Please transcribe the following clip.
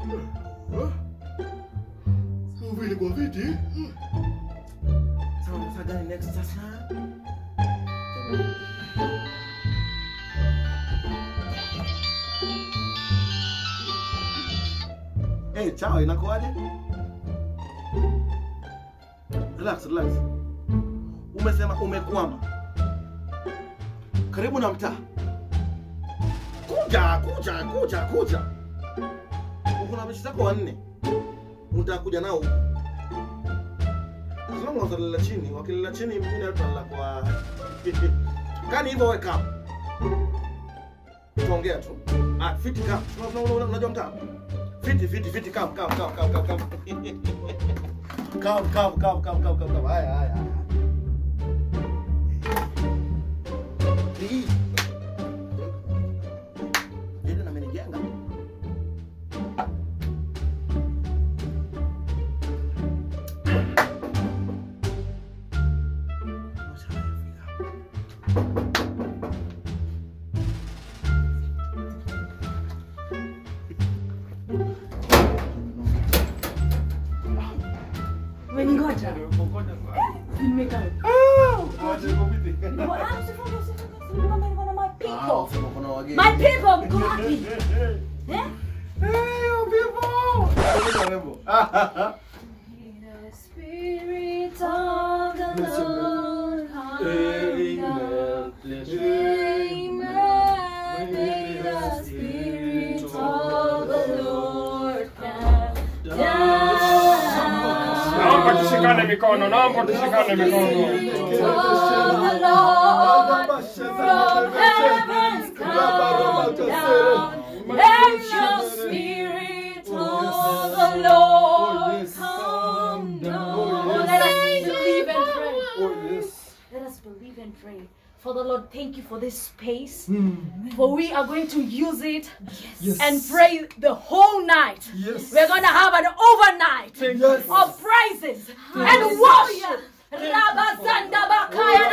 Vile kwa viti. Sasa gani next sasa? Hey, chao, inakuaje? Relax. Umesema umekwama. Karibu na mtaa. Kuja. Kuna mechi zako 4. Mtakuja nao. Sasa mwanzo chini, wakilala chini mimi natalala kwa kani hivyo weka. Tuongea tu. Fiti kama. Unajua mtaa? Fiti kama. Kama. Haya. Ndio na menijenga. Ngoja. Nimeka. My people, come on. Eh? Hey, you people. The Spirit of the Lord come down. Amen. May the Spirit of the Lord come down. Naomba tushikane mikono. From heavens come down. Let your Spirit of the Lord come down. Let us believe and pray. Let us believe and pray. Father Lord, thank you for this space. For we are going to use it and pray the whole night. We're going to have an overnight of praises and worship. Rabazanda bakaya